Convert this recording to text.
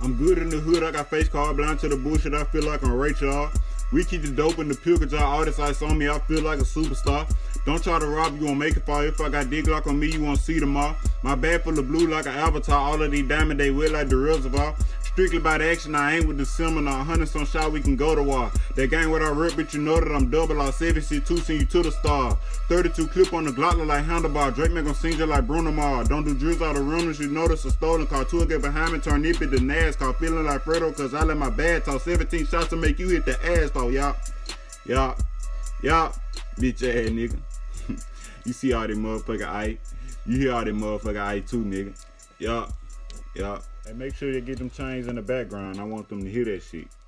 I'm good in the hood, I got face card, blind to the bullshit, I feel like I'm Rachel. We keep the dope in the pill, cause y'all all this ice on me, I feel like a superstar. Don't try to rob, you won't make it far. If I got dig lock on me, you won't see them all. My bag full of blue like an avatar, all of these diamonds, they wet like the reservoir. Strictly by the action, I ain't with the seminar. 100 some shot, we can go to war. That gang what I rip, bitch, you know that I'm double. All 72, send you to the star. 32 clip on the Glock, look like handlebar. Drake make gon' sing just like Bruno Mars. Don't do drills out of rumors, you know this a stolen car. Two get behind me, turn nippy to NASCAR. Feeling like Fredo, cause I let my bad talk. 17 shots to make you hit the ass though, y'all. Y'all, bitch ass nigga. You see all them motherfucker ice. You hear all them motherfucker ice too, nigga. Y'all. And make sure you get them chains in the background. I want them to hear that shit.